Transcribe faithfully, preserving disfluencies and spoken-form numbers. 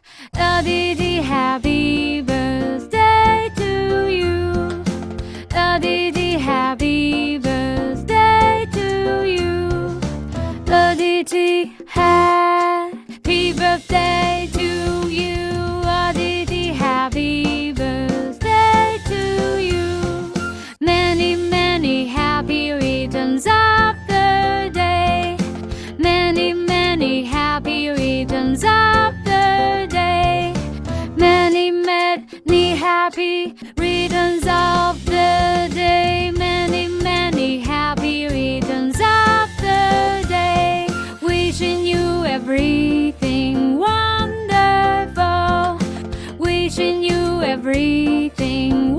Aditi, happy birthday to you. Aditi, happy birthday to you. Aditi, happy birthday to you. Aditi, happy birthday to you. Many, many happy returns of the day. Many, many happy returns of the day. Many, many happy returns of the day. Many, many happy returns of the day. Wishing you everything wonderful. Wishing you everything